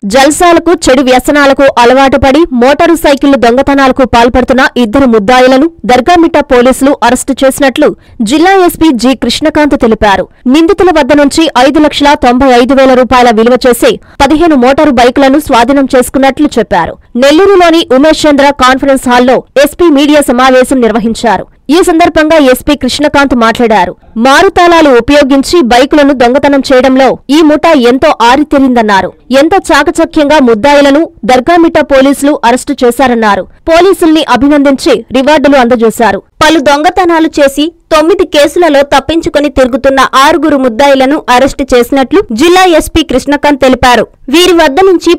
జల్సాలకు చెడు వ్యసనాలకు అలవాటు పడి మోటారు సైకిళ్లు దొంగతనాలకు పాల్పడుతున్న ఇద్దరు ముద్దాయిలను దర్గామిట్ట పోలీసులు అరెస్టు చేసినట్లు జిల్లా ఎస్పీ జి కృష్ణకాంత్ తెలిపారు. నిందితుల వద్ద నుంచి 5,95,000 రూపాయల విలువ చేసే 15 మోటారు బైకులను స్వాధీనం చేసుకున్నట్లు చెప్పారు. నెల్లూరులోని ఉమేష్ చంద్ర కాన్ఫరెన్స్ హాల్లో ఎస్పీ మీడియా సమావేశం నిర్వహించారు. ఈ సందర్భంగా ఎస్పీ కృష్ణకాంత్ మాట్లాడారు. మారుతాళాలు ఉపయోగించి బైకులను దొంగతనం చేయడంలో ఈ ముఠా ఎంతో ఆరితేరిందన్నారు. ఎంతో చాకచక్యంగా ముద్దాయిలను దర్గామిట్ట పోలీసులు అరెస్టు చేశారన్నారు. పోలీసుల్ని అభినందించి రివార్డులు అందజేశారు. పలు దొంగతనాలు చేసి 9 కేసులలో తప్పించుకుని తిరుగుతున్న 6 ముద్దాయిలను అరెస్టు చేసినట్లు జిల్లా ఎస్పీ కృష్ణకాంత్ తెలిపారు. వీరి వద్ద నుంచి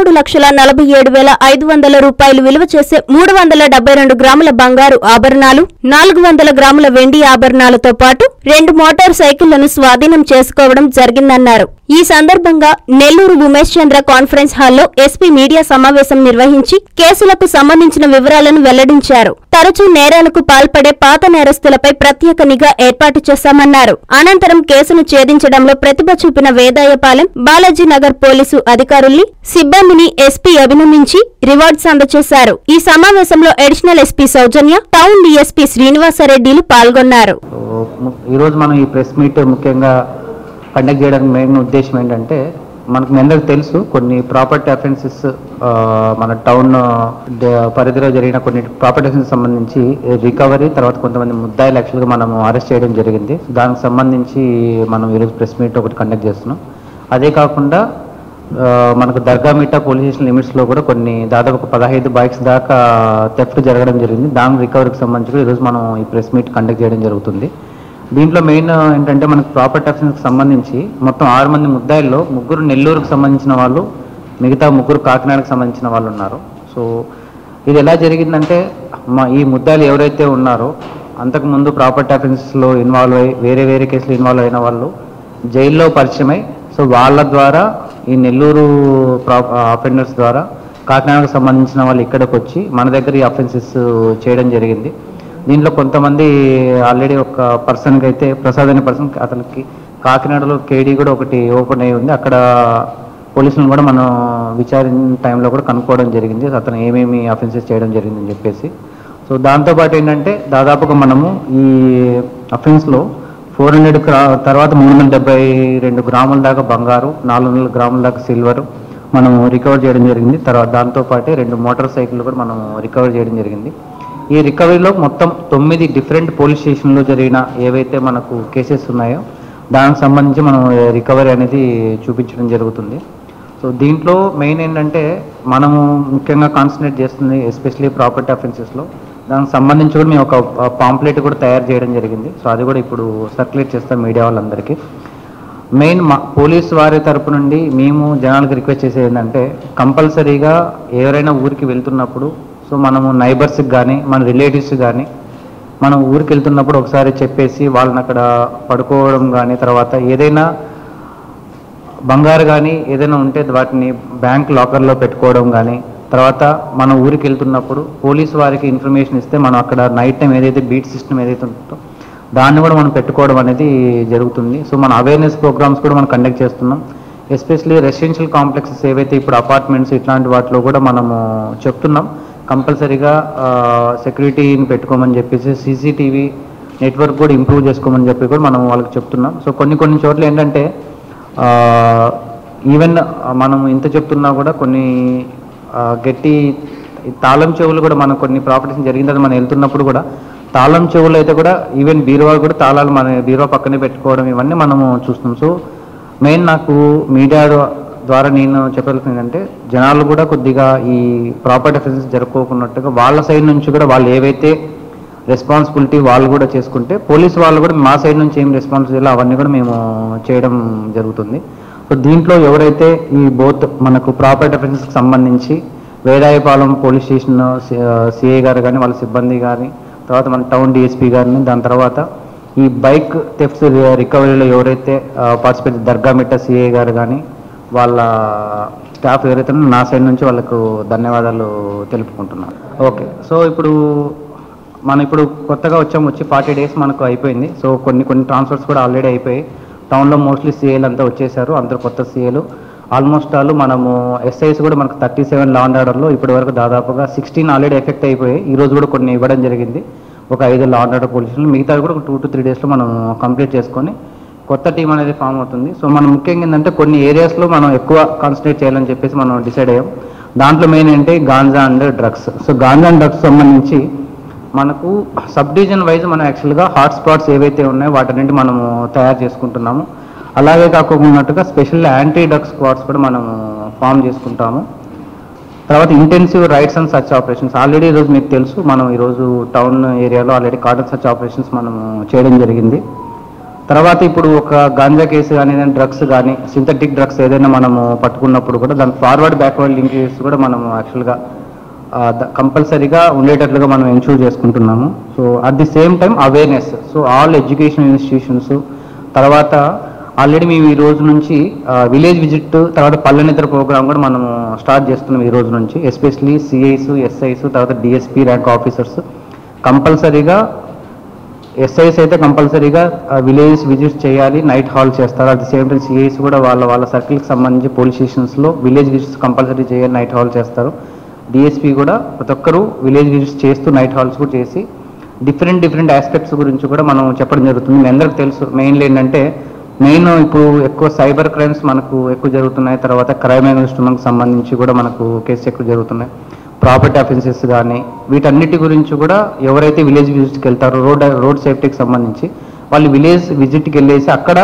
13,47,500 రూపాయలు విలువ చేసే 372 గ్రాముల బంగారు ఆభరణాలు, 400 గ్రాముల వెండి ఆభరణాలతో పాటు 2 మోటార్ సైకిళ్లను స్వాధీనం చేసుకోవడం జరిగిందన్నారు. ఈ సందర్భంగా నెల్లూరు ఉమేష్ చంద్ర కాన్ఫరెన్స్ హాల్లో ఎస్పీ మీడియా సమావేశం నిర్వహించి కేసులకు సంబంధించిన వివరాలను వెల్లడించారు. తరచూ నేరాలకు పాల్పడే పాత నేరస్తులపై ప్రత్యేక నిఘా ఏర్పాటు చేశామన్నారు. అనంతరం కేసును ఛేదించడంలో ప్రతిభ చూపిన వేదాయపాలెం, బాలాజీనగర్ పోలీసు అధికారుల్ని, సిబ్బందిని ఎస్పీ అభినందించి రివార్డ్స్ అందజేశారు. ఈ సమావేశంలో additional SP Soujanya, town DSP శ్రీనివాసరెడ్డిలు పాల్గొన్నారు. ఈరోజు మనం ఈ ప్రెస్ మీట్ ముఖ్యంగా కండక్ట్ చేయడానికి మెయిన్ ఉద్దేశం ఏంటంటే, మనకు మీ అందరికి తెలుసు కొన్ని ప్రాపర్టీ అఫెన్సెస్ మన టౌన్ పరిధిలో జరిగిన కొన్ని ప్రాపర్టీ అఫెన్సెస్ సంబంధించి రికవరీ, తర్వాత కొంతమంది ముద్దాయిలు యాక్చువల్గా మనం అరెస్ట్ చేయడం జరిగింది. దానికి సంబంధించి మనం ఈరోజు ప్రెస్ మీట్ ఒకటి కండక్ట్ చేస్తున్నాం. అదే కాకుండా మనకు దర్గామిట్ట పోలీస్ స్టేషన్ లిమిట్స్లో కూడా కొన్ని దాదాపు 15 బైక్స్ దాకా థెఫ్ట్ జరగడం జరిగింది. దాని రికవరీకి సంబంధించి ఈరోజు మనం ఈ ప్రెస్ మీట్ కండక్ట్ చేయడం జరుగుతుంది. దీంట్లో మెయిన్ ఏంటంటే, మనకు ప్రాపర్టీ అఫెన్స్కి సంబంధించి మొత్తం 6 మంది ముద్దాయిల్లో 3 నెల్లూరుకు సంబంధించిన వాళ్ళు, మిగతా 3 కాకినాడకు సంబంధించిన వాళ్ళు ఉన్నారు. సో ఇది ఎలా జరిగిందంటే, ఈ ముద్దాయిలు ఎవరైతే ఉన్నారో అంతకుముందు ప్రాపర్టీ అఫెన్సెస్లో ఇన్వాల్వ్ అయ్యి వేరే కేసులు ఇన్వాల్వ్ అయిన వాళ్ళు జైల్లో పరిచయమై, సో వాళ్ళ ద్వారా ఈ నెల్లూరు అఫెండర్స్ ద్వారా కాకినాడకు సంబంధించిన వాళ్ళు ఇక్కడికి వచ్చి మన దగ్గర ఈ అఫెన్సెస్ చేయడం జరిగింది. దీంట్లో కొంతమంది ఆల్రెడీ ఒక పర్సన్కి అయితే ప్రసాద్ అనే పర్సన్, అతనికి కాకినాడలో కేడీ కూడా ఒకటి ఓపెన్ అయ్యి ఉంది. అక్కడ పోలీసులను కూడా మనం విచారించిన టైంలో కూడా కనుక్కోవడం జరిగింది అతను ఏమేమి అఫెన్సెస్ చేయడం జరిగిందని చెప్పేసి. సో దాంతోపాటు ఏంటంటే, దాదాపుగా మనము ఈ అఫెన్స్లో 400 తర్వాత 372 గ్రాముల దాకా బంగారు, 400 గ్రాముల దాకా సిల్వరు మనం రికవర్ చేయడం జరిగింది. తర్వాత దాంతోపాటే 2 మోటార్ సైకిళ్ళు కూడా మనం రికవర్ చేయడం జరిగింది. ఈ రికవరీలో మొత్తం 9 డిఫరెంట్ పోలీస్ స్టేషన్లో జరిగిన ఏవైతే మనకు కేసెస్ ఉన్నాయో దానికి సంబంధించి మనం రికవరీ అనేది చూపించడం జరుగుతుంది. సో దీంట్లో మెయిన్ ఏంటంటే, మనము ముఖ్యంగా కాన్సన్ట్రేట్ చేస్తుంది ఎస్పెషలీ ప్రాపర్టీ అఫెన్సెస్లో. దానికి సంబంధించి కూడా మేము ఒక పాంప్లెట్ కూడా తయారు చేయడం జరిగింది. సో అది కూడా ఇప్పుడు సర్క్యులేట్ చేస్తాం మీడియా వాళ్ళందరికీ. మెయిన్ పోలీసు వారి తరపు నుండి మేము జనాలకు రిక్వెస్ట్ చేసేది ఏంటంటే, కంపల్సరీగా ఎవరైనా ఊరికి వెళ్తున్నప్పుడు, సో మనము నైబర్స్కి కానీ మన రిలేటివ్స్ కానీ మనం ఊరికి వెళ్తున్నప్పుడు ఒకసారి చెప్పేసి వాళ్ళని అక్కడ పడుకోవడం కానీ, తర్వాత ఏదైనా బంగారు కానీ ఏదైనా ఉంటే వాటిని బ్యాంక్ లాకర్లో పెట్టుకోవడం కానీ, తర్వాత మన ఊరికి వెళ్తున్నప్పుడు పోలీసు వారికి ఇన్ఫర్మేషన్ ఇస్తే మనం అక్కడ నైట్ టైం ఏదైతే బీట్ సిస్టమ్ ఏదైతే ఉంటుందో దాన్ని కూడా మనం పెట్టుకోవడం అనేది జరుగుతుంది. సో మన అవేర్నెస్ ప్రోగ్రామ్స్ కూడా మనం కండక్ట్ చేస్తున్నాం. ఎస్పెషలీ రెసిడెన్షియల్ కాంప్లెక్సెస్ ఏవైతే ఇప్పుడు అపార్ట్మెంట్స్ ఇట్లాంటి వాటిలో కూడా మనము చెప్తున్నాం కంపల్సరీగా సెక్యూరిటీని పెట్టుకోమని చెప్పేసి, సీసీటీవీ నెట్వర్క్ కూడా ఇంప్రూవ్ చేసుకోమని చెప్పి కూడా మనం వాళ్ళకి చెప్తున్నాం. సో కొన్ని చోట్ల ఏంటంటే, ఈవెన్ మనం ఇంత చెప్తున్నా కూడా కొన్ని గట్టి తాళం చెవులు కూడా మనం కొన్ని ప్రాపర్టీస్ జరిగిన తర్వాత మనం వెళ్తున్నప్పుడు కూడా తాళం చెవులు అయితే కూడా ఈవెన్ బీరువా కూడా తాళాలు మన బీరువా పక్కనే పెట్టుకోవడం ఇవన్నీ మనము చూస్తున్నాం. సో మెయిన్ నాకు మీడియా ద్వారా నేను చెప్పగలుగుతుంది ఏంటంటే, జనాలు కూడా కొద్దిగా ఈ ప్రాపర్టీ అఫెన్సెస్ జరుపుకోకున్నట్టుగా వాళ్ళ సైడ్ నుంచి కూడా వాళ్ళు ఏవైతే రెస్పాన్సిబిలిటీ వాళ్ళు కూడా చేసుకుంటే, పోలీసు వాళ్ళు కూడా మా సైడ్ నుంచి ఏం రెస్పాన్సిబిలిటీ అవన్నీ కూడా మేము చేయడం జరుగుతుంది. సో దీంట్లో ఎవరైతే ఈ బోత్ మనకు ప్రాపర్టీ అఫెన్సెస్కి సంబంధించి వేదాయపాలెం పోలీస్ స్టేషన్ సిఐ గారు కానీ వాళ్ళ సిబ్బంది కానీ, తర్వాత మన టౌన్ డిఎస్పీ గారిని, దాని తర్వాత ఈ బైక్ థెఫ్ట్స్ రికవరీలో ఎవరైతే పార్టిసిపేట్ దర్గామిట్ట సిఐ గారు కానీ వాళ్ళ స్టాఫ్ ఎవరైతే నా సైడ్ నుంచి వాళ్ళకు ధన్యవాదాలు తెలుపుకుంటున్నాను. ఓకే, సో ఇప్పుడు కొత్తగా వచ్చి 40 days మనకు అయిపోయింది. సో కొన్ని ట్రాన్స్ఫర్స్ కూడా ఆల్రెడీ అయిపోయాయి. టౌన్లో మోస్ట్లీ సీఏలు అంతా వచ్చేసారు, అందరూ కొత్త సీఏలు. ఆల్మోస్ట్ ఆల్ మనము ఎస్ఐస్ కూడా మనకు 37 లా అండ్ ఆర్డర్లో ఇప్పటి వరకు దాదాపుగా 16 ఆల్రెడీ ఎఫెక్ట్ అయిపోయాయి. ఈ రోజు కూడా కొన్ని ఇవ్వడం జరిగింది, ఒక 5 లా అండ్ ఆర్డర్ పోలీసులు. మిగతా కూడా ఒక 2 to 3 డేస్లో మనం కంప్లీట్ చేసుకొని కొత్త టీం అనేది ఫామ్ అవుతుంది. సో మనం ముఖ్యంగా ఏంటంటే కొన్ని ఏరియాస్లో మనం ఎక్కువ కాన్సన్ట్రేట్ చేయాలని చెప్పేసి మనం డిసైడ్ అయ్యాం. దాంట్లో మెయిన్ ఏంటి ganja and drugs. So ganja and drugs సంబంధించి మనకు సబ్ డివిజన్ వైజ్ మనం యాక్చువల్గా హాట్ స్పాట్స్ ఏవైతే ఉన్నాయో వాటన్నింటి మనము తయారు చేసుకుంటున్నాము. అలాగే కాకుండా స్పెషల్ యాంటీ డ్రగ్స్ స్క్వాడ్స్ కూడా మనము ఫామ్ చేసుకుంటాము. తర్వాత intensive raids and search operations. Already ఈరోజు మీకు తెలుసు, మనం ఈరోజు టౌన్ ఏరియాలో ఆల్రెడీ కార్డన్ సర్చ్ ఆపరేషన్స్ మనము చేయడం జరిగింది. తర్వాత ఇప్పుడు ఒక గాంజా కేసు కానీ డ్రగ్స్ కానీ సింథటిక్ డ్రగ్స్ ఏదైనా మనము పట్టుకున్నప్పుడు కూడా దాని ఫార్వర్డ్ బ్యాక్వర్డ్ లింకేజెస్ కూడా మనము యాక్చువల్గా కంపల్సరీగా ఉండేటట్లుగా మనం ఎన్షూర్ చేసుకుంటున్నాము. So at the same time awareness. So all education institutions, తర్వాత ఆల్రెడీ మేము ఈ రోజు నుంచి విలేజ్ విజిట్, తర్వాత పల్లె నిద్ర ప్రోగ్రామ్ కూడా మనము స్టార్ట్ చేస్తున్నాం ఈ రోజు నుంచి. ఎస్పెషలీ సిఐస్, ఎస్ఐస్, తర్వాత డిఎస్పీ ర్యాంక్ ఆఫీసర్స్ కంపల్సరీగా, ఎస్ఐస్ అయితే కంపల్సరీగా విలేజ్ విజిట్స్ చేయాలి, నైట్ హాల్ చేస్తారు. At the same time CIs కూడా వాళ్ళ సర్కిల్కి సంబంధించి పోలీస్ స్టేషన్స్లో విలేజ్ విజిట్స్ కంపల్సరీ చేయాలి, నైట్ హాల్ చేస్తారు. డిఎస్పీ కూడా ప్రతి ఒక్కరూ విలేజ్ విజిట్స్ చేస్తూ నైట్ హాల్స్ కూడా చేసి డిఫరెంట్ ఆస్పెక్ట్స్ గురించి కూడా మనం చెప్పడం జరుగుతుంది. మీ అందరికీ తెలుసు మెయిన్లీ ఏంటంటే ఇప్పుడు ఎక్కువ సైబర్ క్రైమ్స్ మనకు ఎక్కువ జరుగుతున్నాయి. తర్వాత క్రైమ్ అగెన్స్ట్ ఉమెన్కి సంబంధించి కూడా మనకు కేసెస్ ఎక్కువ జరుగుతున్నాయి. ప్రాపర్టీ అఫెన్సెస్ కానీ వీటన్నిటి గురించి కూడా ఎవరైతే విలేజ్ విజిట్కి వెళ్తారో రోడ్ సేఫ్టీకి సంబంధించి వాళ్ళు విలేజ్ విజిట్కి వెళ్ళేసి అక్కడ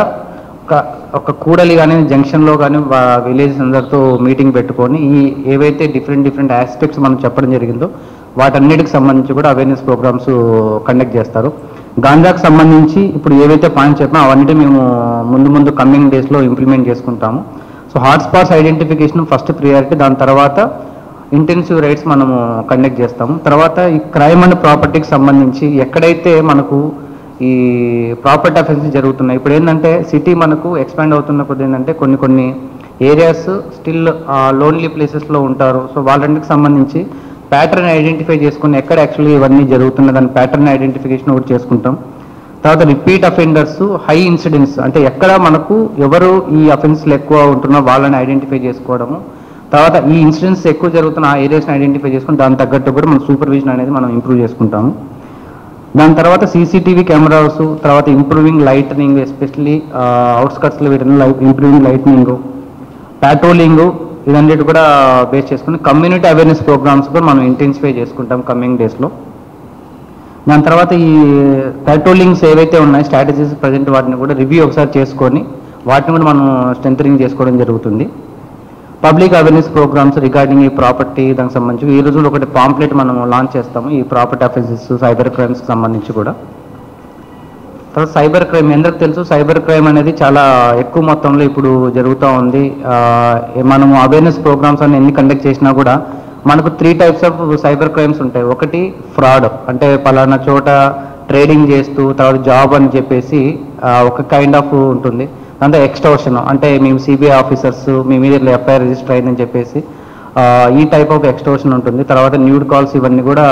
ఒక కూడలి కానీ జంక్షన్లో కానీ విలేజ్ అందరితో మీటింగ్ పెట్టుకొని ఏవైతే డిఫరెంట్ ఆస్పెక్ట్స్ మనం చెప్పడం జరిగిందో వాటన్నిటికి సంబంధించి కూడా అవేర్నెస్ ప్రోగ్రామ్స్ కండక్ట్ చేస్తారు. గాంజాకు సంబంధించి ఇప్పుడు ఏవైతే పాయింట్స్ చెప్పినా అవన్నీ మేము ముందు కమింగ్ డేస్లో ఇంప్లిమెంట్ చేసుకుంటాము. So hot spots identification first priority, దాని తర్వాత ఇంటెన్సివ్ రైడ్స్ మనము కండక్ట్ చేస్తాము. తర్వాత ఈ క్రైమ్ అండ్ ప్రాపర్టీకి సంబంధించి ఎక్కడైతే మనకు ఈ ప్రాపర్టీ అఫెన్సెస్ జరుగుతున్నాయి, ఇప్పుడు ఏంటంటే సిటీ మనకు ఎక్స్పాండ్ అవుతున్న కొద్ది ఏంటంటే కొన్ని ఏరియాస్ స్టిల్ లోన్లీ ప్లేసెస్లో ఉంటారు. సో వాళ్ళకి సంబంధించి ప్యాటర్న్ ఐడెంటిఫై చేసుకుని ఎక్కడ యాక్చువల్లీ ఇవన్నీ జరుగుతున్న దాని ప్యాటర్న్ ఐడెంటిఫికేషన్ కూడా చేసుకుంటాం. తర్వాత రిపీట్ అఫెండర్స్, హై ఇన్సిడెంట్స్ అంటే ఎక్కడ మనకు ఎవరు ఈ అఫెన్స్లు ఎక్కువ ఉంటున్నారో వాళ్ళని ఐడెంటిఫై చేసుకోవడము. తర్వాత ఈ ఇన్సిడెంట్స్ ఎక్కువ జరుగుతున్న ఆ ఏరియాస్ని ఐడెంటిఫై చేసుకుని దాని తగ్గట్టు కూడా మనం సూపర్విజన్ అనేది మనం ఇంప్రూవ్ చేసుకుంటాము. దాని తర్వాత సీసీటీవీ కెమెరాస్, తర్వాత ఇంప్రూవింగ్ లైట్నింగ్, ఎస్పెషల్లీ అవుట్స్కట్స్లో వీటిని ఇంప్రూవింగ్ లైట్నింగ్, ప్యాట్రోలింగ్, ఇదన్నిటి కూడా బేస్ చేసుకుని కమ్యూనిటీ అవేర్నెస్ ప్రోగ్రామ్స్ కూడా మనం ఇంటెన్సిఫై చేసుకుంటాం కమింగ్ డేస్లో. దాని తర్వాత ఈ ప్యాట్రోలింగ్స్ ఏవైతే ఉన్నాయో స్ట్రాటజీస్ ప్రజెంట్ వాటిని కూడా రివ్యూ ఒకసారి చేసుకొని వాటిని కూడా మనం స్ట్రెంథనింగ్ చేసుకోవడం జరుగుతుంది. పబ్లిక్ అవేర్నెస్ ప్రోగ్రామ్స్ రిగార్డింగ్ ఈ ప్రాపర్టీ దానికి సంబంధించి ఈ రోజు ఒకటి పాంప్లెట్ మనం లాంచ్ చేస్తాము ఈ ప్రాపర్టీ అఫెన్సెస్, సైబర్ క్రైమ్స్కి సంబంధించి కూడా. తర్వాత సైబర్ క్రైమ్ అందరికి తెలుసు, సైబర్ క్రైమ్ అనేది చాలా ఎక్కువ మొత్తంలో ఇప్పుడు జరుగుతూ ఉంది. మనము అవేర్నెస్ ప్రోగ్రామ్స్ అని ఎన్ని కండక్ట్ చేసినా కూడా మనకు 3 types ఆఫ్ సైబర్ క్రైమ్స్ ఉంటాయి. ఒకటి ఫ్రాడ్, అంటే పలానా చోట ట్రేడింగ్ చేస్తూ తర్వాత జాబ్ అని చెప్పేసి ఒక కైండ్ ఆఫ్ ఉంటుంది. దాంతో ఎక్స్టోర్షన్, అంటే మేము సిబిఐ ఆఫీసర్స్ మీ మీద ఎఫ్ఐఆర్ రిజిస్టర్ అయిందని చెప్పేసి ఈ టైప్ ఆఫ్ ఎక్స్టోర్షన్ ఉంటుంది. తర్వాత న్యూడ్ కాల్స్, ఇవన్నీ కూడా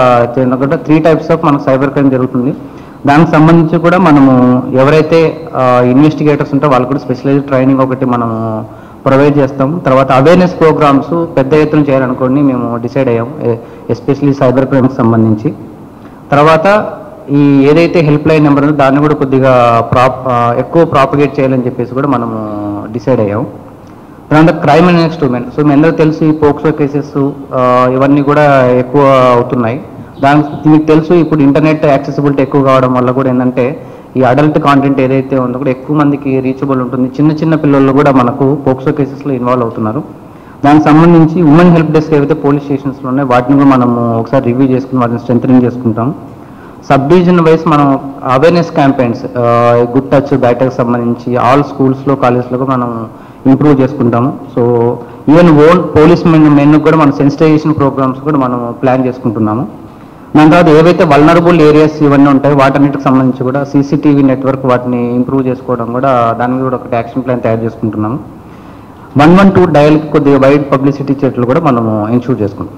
3 types ఆఫ్ మనకు సైబర్ క్రైమ్ జరుగుతుంది. దానికి సంబంధించి కూడా మనము ఎవరైతే ఇన్వెస్టిగేటర్స్ ఉంటారో వాళ్ళు కూడా స్పెషలైజ్డ్ ట్రైనింగ్ ఒకటి మనము ప్రొవైడ్ చేస్తాం. తర్వాత అవేర్నెస్ ప్రోగ్రామ్స్ పెద్ద ఎత్తున చేయాలనుకోండి మేము డిసైడ్ అయ్యాం, ఎస్పెషలీ సైబర్ క్రైమ్కి సంబంధించి. తర్వాత ఈ ఏదైతే హెల్ప్ లైన్ నెంబర్ ఉందో దాన్ని కూడా కొద్దిగా ఎక్కువ ప్రాపగేట్ చేయాలని చెప్పేసి కూడా మనము డిసైడ్ అయ్యాం. తర్వాత క్రైమ్ అగెన్స్ట్ ఉమెన్. సో మీ అందరూ తెలుసు ఈ పోక్సో కేసెస్ ఇవన్నీ కూడా ఎక్కువ అవుతున్నాయి. దానికి మీకు తెలుసు ఇప్పుడు ఇంటర్నెట్ యాక్సెసిబిలిటీ ఎక్కువ కావడం వల్ల కూడా ఏంటంటే ఈ అడల్ట్ కాంటెంట్ ఏదైతే ఉందో కూడా ఎక్కువ మందికి రీచబుల్ ఉంటుంది. చిన్న పిల్లలు కూడా మనకు పోక్సో కేసెస్లో ఇన్వాల్వ్ అవుతున్నారు. దానికి సంబంధించి ఉమెన్ హెల్ప్ డెస్క్ ఏవైతే పోలీస్ స్టేషన్స్లో ఉన్నాయో వాటిని కూడా మనము ఒకసారి రివ్యూ చేసుకుని వాటిని స్ట్రెంథనింగ్ చేసుకుంటాం. సబ్ డివిజన్ వైజ్ మనం awareness campaigns good touch bad touch సంబంధించి ఆల్ స్కూల్స్లో కాలేజ్లో మనం ఇంప్రూవ్ చేసుకుంటాము. సో ఈవెన్ పోలీస్ మెన్ కూడా మనం సెన్సిటైజేషన్ ప్రోగ్రామ్స్ కూడా మనం ప్లాన్ చేసుకుంటున్నాము. దాని తర్వాత ఏవైతే వల్నరబుల్ ఏరియాస్ ఇవన్నీ ఉంటాయో వాటన్నిటికి సంబంధించి కూడా సీసీటీవీ నెట్వర్క్ వాటిని ఇంప్రూవ్ చేసుకోవడం కూడా దాని మీద కూడా ఒకటి యాక్షన్ ప్లాన్ తయారు చేసుకుంటున్నాము. 112 డయల్కి కొద్దిగా వైడ్ పబ్లిసిటీ చెట్లు కూడా మనము ఇన్షూర్ చేసుకుంటాం.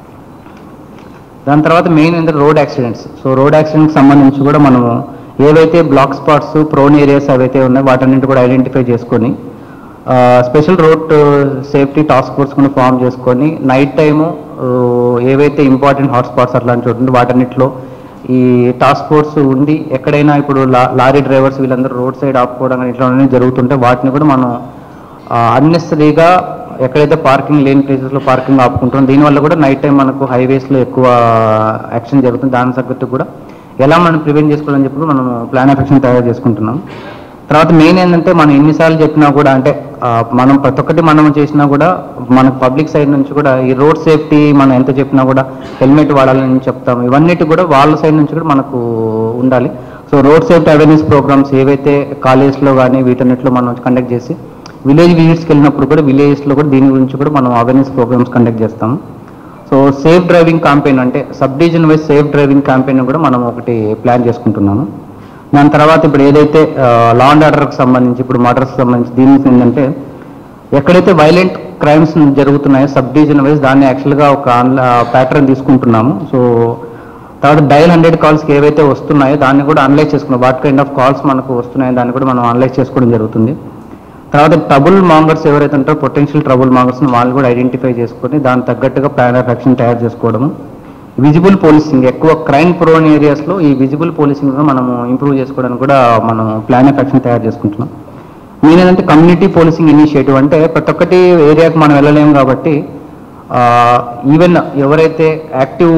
దాని తర్వాత మెయిన్ ఏంటంటే రోడ్ యాక్సిడెంట్స్. సో రోడ్ యాక్సిడెంట్కి సంబంధించి కూడా మనము ఏవైతే బ్లాక్ స్పాట్స్, ప్రోన్ ఏరియాస్ అవైతే ఉన్నాయో వాటన్నింటి కూడా ఐడెంటిఫై చేసుకొని special road safety task force కూడా ఫామ్ చేసుకొని నైట్ టైము ఏవైతే ఇంపార్టెంట్ హాట్స్పాట్స్ అట్లాంటి చోటు వాటన్నిటిలో ఈ టాస్క్ ఫోర్స్ ఉండి ఎక్కడైనా ఇప్పుడు లారీ డ్రైవర్స్ వీళ్ళందరూ రోడ్ సైడ్ ఆపుకోవడం ఇట్లా జరుగుతుంటే వాటిని కూడా మనం అన్నెసరీగా ఎక్కడైతే పార్కింగ్ లేని ప్లేసెస్లో పార్కింగ్ ఆపుకుంటాం. దీనివల్ల కూడా నైట్ టైం మనకు హైవేస్లో ఎక్కువ యాక్షన్ జరుగుతుంది. దాని తగ్గట్టు కూడా ఎలా మనం ప్రివెంట్ చేసుకోవాలని చెప్పి మనం ప్లాన్ ఆఫ్ యాక్షన్ తయారు చేసుకుంటున్నాం. తర్వాత మెయిన్ ఏంటంటే మనం ఎన్నిసార్లు చెప్పినా కూడా అంటే మనం ప్రతి ఒక్కటి మనం చేసినా కూడా మనకు పబ్లిక్ సైడ్ నుంచి కూడా ఈ రోడ్ సేఫ్టీ మనం ఎంత చెప్పినా కూడా హెల్మెట్ వాడాలని చెప్తాం. ఇవన్నిటి కూడా వాళ్ళ సైడ్ నుంచి కూడా మనకు ఉండాలి. So road safety awareness programmes ఏవైతే కాలేజ్లో కానీ వీటన్నిటిలో మనం కండక్ట్ చేసి విలేజ్ విజిట్స్కి వెళ్ళినప్పుడు కూడా విలేజెస్లో కూడా దీని గురించి కూడా మనం అవేర్నెస్ ప్రోగ్రామ్స్ కండక్ట్ చేస్తాము. సో సేఫ్ డ్రైవింగ్ క్యాంపెయిన్ అంటే sub division wise safe driving campaign కూడా మనం ఒకటి ప్లాన్ చేసుకుంటున్నాము. దాని తర్వాత ఇప్పుడు ఏదైతే లా అండ్ ఆర్డర్కి సంబంధించి ఇప్పుడు మర్డర్స్కి సంబంధించి దీనికి ఏంటంటే ఎక్కడైతే వైలెంట్ క్రైమ్స్ జరుగుతున్నాయో సబ్ డివిజన్ వైజ్ దాన్ని యాక్చువల్గా ఒక ప్యాటర్న్ తీసుకుంటున్నాము. సో తర్వాత డయల్ 100 కాల్స్కి ఏవైతే వస్తున్నాయో దాన్ని కూడా అనలైజ్ చేసుకున్నాం. వాట్ కైండ్ ఆఫ్ కాల్స్ మనకు వస్తున్నాయో దాన్ని కూడా మనం అనలైజ్ చేసుకోవడం జరుగుతుంది. తర్వాత ట్రబుల్ మాంగర్స్ ఎవరైతే ఉంటారో పొటెన్షియల్ ట్రబుల్ మాంగర్స్ని వాళ్ళు కూడా ఐడెంటిఫై చేసుకొని దాని తగ్గట్టుగా ప్లాన్ ఆఫ్ యాక్షన్ తయారు చేసుకోవడము. విజిబుల్ పోలీసింగ్ ఎక్కువ క్రైమ్ ప్రోన్ ఏరియాస్లో ఈ విజిబుల్ పోలీసింగ్ మనము ఇంప్రూవ్ చేసుకోవడానికి కూడా మనం ప్లాన్ ఆఫ్ యాక్షన్ తయారు చేసుకుంటున్నాం. మెయిన్ ఏంటంటే కమ్యూనిటీ పోలీసింగ్ ఇనిషియేటివ్ అంటే ప్రతి ఒక్కటి ఏరియాకి మనం వెళ్ళలేము కాబట్టి ఈవెన్ ఎవరైతే యాక్టివ్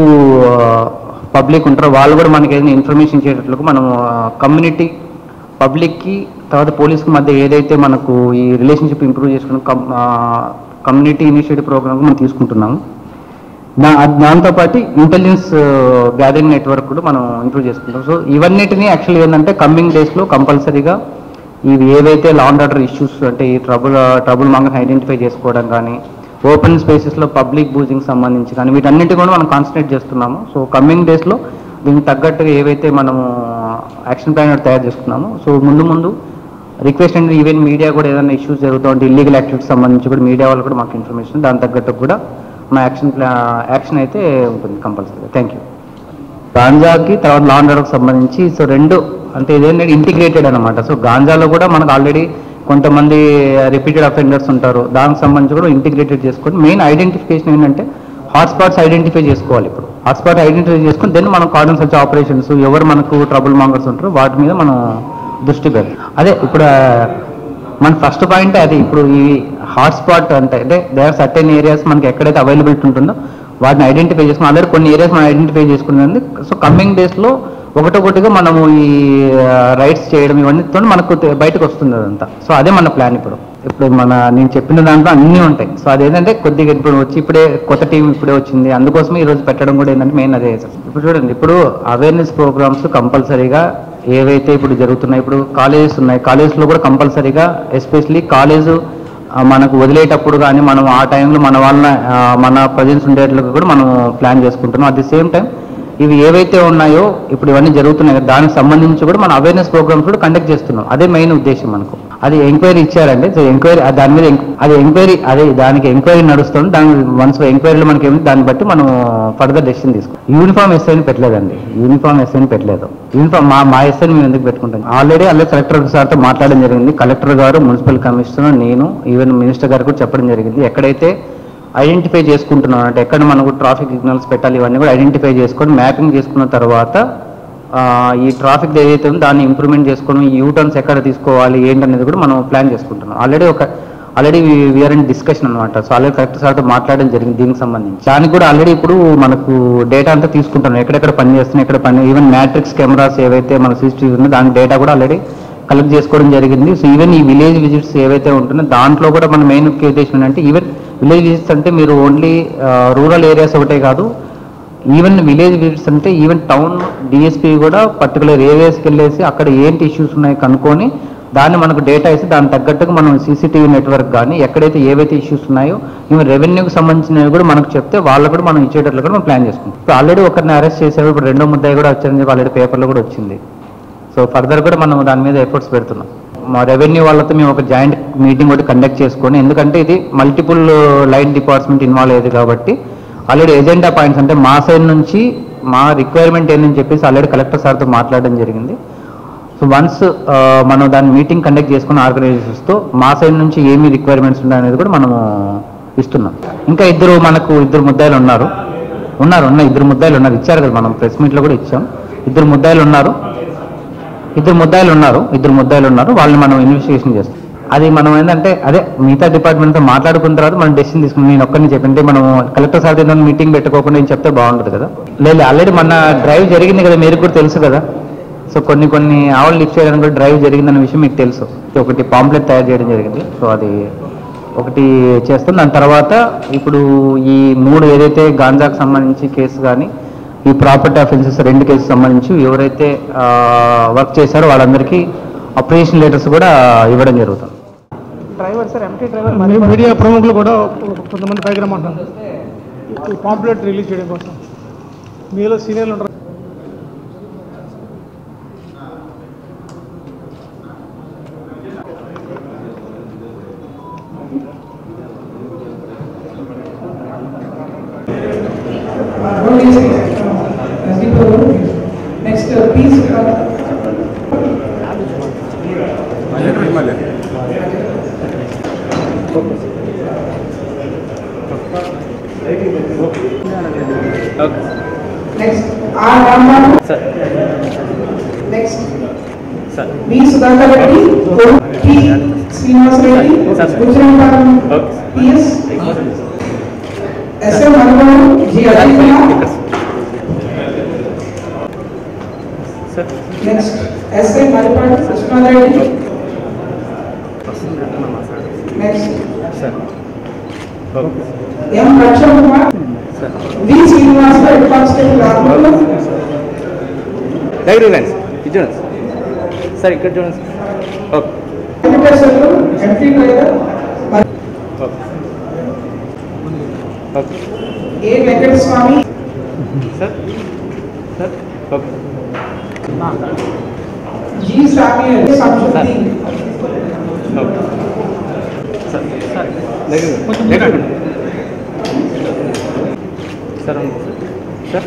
పబ్లిక్ ఉంటారో వాళ్ళు కూడా మనకి ఏదైనా ఇన్ఫర్మేషన్ ఇచ్చేటట్లుగా మనం కమ్యూనిటీ పబ్లిక్కి తర్వాత పోలీస్కి మధ్య ఏదైతే మనకు ఈ రిలేషన్షిప్ ఇంప్రూవ్ చేసుకున్న కమ్యూనిటీ ఇనిషియేటివ్ ప్రోగ్రామ్ మనం తీసుకుంటున్నాము. దాంతోపాటు ఇంటెలిజెన్స్ గ్యాదరింగ్ నెట్వర్క్ కూడా మనం ఇంప్రూవ్ చేసుకుంటాం. సో ఇవన్నిటిని యాక్చువల్లీ ఏంటంటే కమింగ్ డేస్లో కంపల్సరీగా ఇవి ఏవైతే లా అండ్ ఆర్డర్ ఇష్యూస్ అంటే ఈ ట్రబుల్ మాంగర్ని ఐడెంటిఫై చేసుకోవడం కానీ ఓపెన్ స్పేసెస్లో పబ్లిక్ బూజింగ్ సంబంధించి కానీ వీటన్నిటి కూడా మనం కాన్సన్ట్రేట్ చేస్తున్నాము. సో కమింగ్ డేస్లో దీనికి తగ్గట్టుగా ఏవైతే మనము యాక్షన్ ప్లాన్ తయారు చేసుకున్నామో సో ముందు రిక్వెస్ట్ అంటే ఈవెన్ మీడియా కూడా ఏదైనా ఇష్యూస్ జరుగుతూ ఉంటే ఇల్లీగల్ యాక్టివిటీస్ సంబంధించి కూడా మీడియా వాళ్ళు కూడా మాకు ఇన్ఫర్మేషన్ దాని తగ్గట్టు కూడా మా యాక్షన్ అయితే ఉంటుంది కంపల్సరీగా. Thank you. గాంజాకి తర్వాత లా అండ్ ఆర్డర్కి సంబంధించి సో రెండు అంటే ఇదేంటంటే ఇంటిగ్రేటెడ్ అనమాట. సో గాంజాలో కూడా మనకు ఆల్రెడీ కొంతమంది రిపీటెడ్ అఫెండర్స్ ఉంటారు. దానికి సంబంధించి కూడా ఇంటిగ్రేటెడ్ చేసుకొని మెయిన్ ఐడెంటిఫికేషన్ ఏంటంటే హాట్స్పాట్స్ ఐడెంటిఫై చేసుకోవాలి. ఇప్పుడు హాట్స్పాట్ ఐడెంటిఫై చేసుకుని దెన్ మనం కార్డన్ సర్చ్ ఆపరేషన్స్ ఎవరు మనకు ట్రబుల్ మాంగర్స్ ఉంటారో వాటి మీద మనం దృష్టి పెడతాం. అదే ఇప్పుడు మన ఫస్ట్ పాయింట్ అది ఇప్పుడు ఈ హాట్స్పాట్ అంటే దే ఆర్ సర్టెన్ ఏరియాస్ మనకి ఎక్కడైతే అవైలబిలిటీ ఉంటుందో వాటిని ఐడెంటిఫై చేసుకుని ఆల్రెడీ కొన్ని ఏరియాస్ మనం ఐడెంటిఫై చేసుకున్నది. సో కమింగ్ డేస్లో ఒకటొకటిగా మనము ఈ రైడ్స్ చేయడం ఇవన్నీతో మనకు బయటకు వస్తుంది అదంతా. సో అదే మన ప్లాన్. ఇప్పుడు నేను చెప్పిన దాంట్లో అన్నీ ఉంటాయి. సో అదేంటంటే కొద్దిగా ఇప్పుడు వచ్చి ఇప్పుడే కొత్త టీం ఇప్పుడే వచ్చింది, అందుకోసమే ఈరోజు పెట్టడం కూడా ఏంటంటే మెయిన్ అదే. ఇప్పుడు చూడండి, ఇప్పుడు అవేర్నెస్ ప్రోగ్రామ్స్ కంపల్సరీగా ఏవైతే ఇప్పుడు జరుగుతున్నాయి, ఇప్పుడు కాలేజెస్ ఉన్నాయి, కాలేజెస్లో కూడా కంపల్సరీగా ఎస్పెషలీ కాలేజ్ మనకు వదిలేటప్పుడు కానీ మనం ఆ టైంలో మన ప్రజెన్స్ ఉండేట్లుగా కూడా మనం ప్లాన్ చేసుకుంటున్నాం. అట్ ది సేమ్ టైం ఇవి ఏవైతే ఉన్నాయో ఇప్పుడు ఇవన్నీ జరుగుతున్నాయి దానికి సంబంధించి కూడా మనం అవేర్నెస్ ప్రోగ్రామ్స్ కూడా కండక్ట్ చేస్తున్నాం. అదే మెయిన్ ఉద్దేశం మనకు. అది ఎంక్వైరీ ఇచ్చారండి. సో ఎంక్వైరీ దాని మీద దానికి ఎంక్వైరీ నడుస్తుంది. దాని వన్స్ ఎంక్వైరీలో మనకి ఏమి దాన్ని బట్టి మనం ఫర్దర్ డెసిషన్ తీసుకుంటాం. యూనిఫామ్ ఎస్ఐని పెట్టలేదండి, యూనిఫామ్ మా ఎస్ఐని మేము ఎందుకు పెట్టుకుంటాం. ఆల్రెడీ కలెక్టర్ సార్తో మాట్లాడడం జరిగింది. కలెక్టర్ గారు, మున్సిపల్ కమిషనర్, నేను, ఈవెన్ మినిస్టర్ గారు కూడా చెప్పడం జరిగింది. ఎక్కడైతే ఐడెంటిఫై చేసుకుంటున్నాం అంటే ఎక్కడ మనకు ట్రాఫిక్ సిగ్నల్స్ పెట్టాలి ఇవన్నీ కూడా ఐడెంటిఫై చేసుకొని మ్యాపింగ్ చేసుకున్న తర్వాత ఈ ట్రాఫిక్ ఏదైతే ఉందో దాన్ని ఇంప్రూవ్మెంట్ చేసుకొని ఈ యూటర్న్స్ ఎక్కడ తీసుకోవాలి ఏంటనేది కూడా మనం ప్లాన్ చేసుకుంటున్నాం. ఆల్రెడీ వీఆర్ ఇన్ డిస్కషన్ అనమాట. సో ఆల్రెడీ కలెక్టర్ సార్తో మాట్లాడడం జరిగింది దీనికి సంబంధించి. దానికి కూడా ఆల్రెడీ ఇప్పుడు మనకు డేటా అంతా తీసుకుంటున్నాం, ఎక్కడెక్కడ పని చేస్తున్నాయి, ఈవెన్ మ్యాట్రిక్స్ కెమెరాస్ ఏవైతే మన సీసీటీవీ ఉందో దాని డేటా కూడా ఆల్రెడీ కలెక్ట్ చేసుకోవడం జరిగింది. సో ఈవెన్ ఈ విలేజ్ విజిట్స్ ఏవైతే ఉంటున్నాయో దాంట్లో కూడా మన మెయిన్ ఉద్దేశం ఏంటంటే ఈవెన్ విలేజ్ విజిట్స్ అంటే మీరు ఓన్లీ రూరల్ ఏరియాస్ ఒకటే కాదు, ఈవెన్ విలేజ్ విజిట్స్ అంటే ఈవెన్ టౌన్ డిఎస్పీ కూడా పర్టికులర్ ఏరియాస్కి వెళ్ళేసి అక్కడ ఏంటి ఇష్యూస్ ఉన్నాయి కనుక్కొని దాన్ని మనకు డేటా ఇస్తే దానికి తగ్గట్టుగా మనం సీసీటీవీ నెట్వర్క్ కానీ ఎక్కడైతే ఏవైతే ఇష్యూస్ ఉన్నాయో ఈవెన్ రెవెన్యూకి సంబంధించినవి కూడా మనకు చెప్తే వాళ్ళు కూడా మనం ఇచ్చేటట్లు కూడా మనం ప్లాన్ చేసుకుంటాం. ఇప్పుడు ఆల్రెడీ ఒకరిని అరెస్ట్ చేసారు, ఇప్పుడు రెండో ముద్దాయి కూడా వచ్చారని చెప్పి ఆల్రెడీ పేపర్లో కూడా వచ్చింది. సో ఫర్దర్ కూడా మనం దాని మీద ఎఫర్ట్స్ పెడుతున్నాం. మా రెవెన్యూ వాళ్ళతో మేము ఒక జాయింట్ మీటింగ్ కూడా కండక్ట్ చేసుకొని, ఎందుకంటే ఇది మల్టిపుల్ లైన్ డిపార్ట్మెంట్ ఇన్వాల్వ్ అయ్యేది కాబట్టి ఆల్రెడీ ఎజెండా పాయింట్స్ అంటే మా సైడ్ నుంచి మా రిక్వైర్మెంట్ ఏంటని చెప్పేసి ఆల్రెడీ కలెక్టర్ సార్తో మాట్లాడడం జరిగింది. సో వన్స్ మనం దాని మీటింగ్ కండక్ట్ చేసుకున్న ఆర్గనైజేషన్స్తో మా సైడ్ నుంచి ఏమి రిక్వైర్మెంట్స్ ఉన్నాయనేది కూడా మనము ఇస్తున్నాం. ఇంకా ఇద్దరు ముద్దాయిలు ఉన్నారు. ఇద్దరు ముద్దాయిలు ఉన్నారు. ఇచ్చారు కదా, మనం ప్రెస్ మీట్లో కూడా ఇచ్చాం. ఇద్దరు ముద్దాయిలు ఉన్నారు. వాళ్ళని మనం ఇన్వెస్టిగేషన్ చేస్తాం. అది మనం ఏంటంటే అదే మిగతా డిపార్ట్మెంట్తో మాట్లాడుకున్న తర్వాత మనం డెసిషన్ తీసుకుని నేను ఒక్కరిని చెప్పంటే మనం కలెక్టర్ సార్ దగ్గర మీటింగ్ పెట్టుకోకుండా నేను చెప్తే బాగుంటుంది కదా. లేదు ఆల్రెడీ మన డ్రైవ్ జరిగింది కదా, మీకు కూడా తెలుసు కదా. సో కొన్ని ఆవులు లిఫ్ట్ చేయడానికి కూడా డ్రైవ్ జరిగిందన్న విషయం మీకు తెలుసు. ఒకటి పాంప్లెట్ తయారు చేయడం జరిగింది. సో అది ఒకటి చేస్తాం. దాని తర్వాత ఇప్పుడు ఈ 3 ఏదైతే గాంజాకు సంబంధించి కేసు కానీ ఈ ప్రాపర్టీ అఫెన్సెస్ 2 కేసు సంబంధించి ఎవరైతే వర్క్ చేశారో వాళ్ళందరికీ అప్రిషియేషన్ లెటర్స్ కూడా ఇవ్వడం జరుగుతుంది. Driver sir, MT driver, media ప్రముఖులు కూడా కొంతమంది పైకి రమ్మంటారు ఈ పాంప్లెట్ రిలీజ్ చేయడం కోసం. మీలో సీనియర్లు ఉంటారు. Next piece next R Rambabu sir, next sir B Sudhakar Reddy, T Srinivas Reddy, Gujarat PS SM Malbabu, G Ajay Kumar sir, next SI Malbabu Krishnareddy, next sir M Rakshan Kumar, V Srinivas head constable రాఘవులు. దగ్గర రండి, ఇది చూడండి సార్, ఇక్కడ చూడండి. Okay MP driver okay A Venkata Swamy sir okay G Samuel సంశుద్ధి ఓకే సార్ దగ్గర sir sir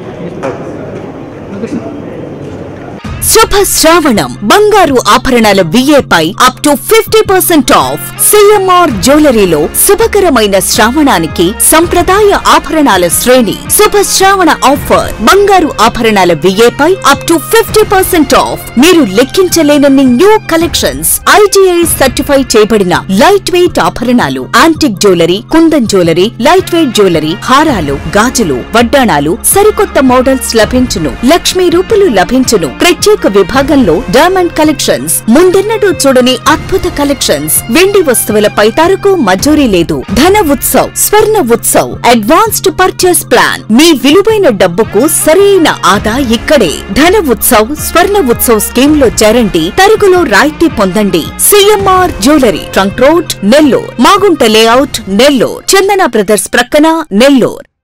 okay. శుభ శ్రావణం బంగారు ఆభరణాల విఏపై అప్ టు 50% ఆఫ్. సిఎంఆర్ జ్యువెలరీలో శుభకరమైన శ్రావణానికి సంప్రదాయ ఆభరణాల శ్రేణి. శుభ శ్రావణ ఆఫర్ బంగారు ఆభరణాల విఏపై అప్ టు 50% ఆఫ్. మీరు లెక్కించలేనన్ని న్యూ కలెక్షన్స్, ఐటీఐ సర్టిఫై చేయబడిన లైట్ వెయిట్ ఆభరణాలు, antique jewellery, kundan jewellery, light weight jewellery, హారాలు, గాజులు, వడ్డాణాలు, సరికొత్త మోడల్స్ లభించును. లక్ష్మీ రూపులు లభించును. ప్రత్యేక విభాగంలో డైమండ్ కలెక్షన్స్, ముందెన్నడూ చూడని అద్భుత కలెక్షన్స్. వెండి వస్తువులపై తరకు మజూరీ లేదు. Dhana Utsav, Swarna Utsav, advanced purchase plan. మీ విలువైన డబ్బుకు సరైన ఆదా ఇక్కడే. ధన ఉత్సవ్, స్వర్ణ ఉత్సవ్ స్కీమ్ లో చేరండి. తరుగులో రాయితీ పొందండి. CMR jewellery, trunk road, Nellore. Magunta layout, Nellore. Chandana brothers ప్రక్కన, నెల్లూర్.